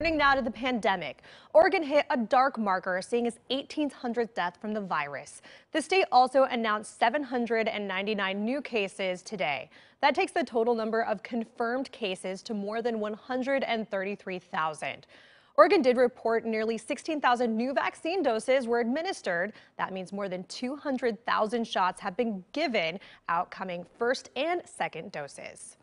Turning now to the pandemic, Oregon hit a dark marker, seeing its 1,800th death from the virus. The state also announced 799 new cases today. That takes the total number of confirmed cases to more than 133,000. Oregon did report nearly 16,000 new vaccine doses were administered. That means more than 200,000 shots have been given, outcoming first and second doses.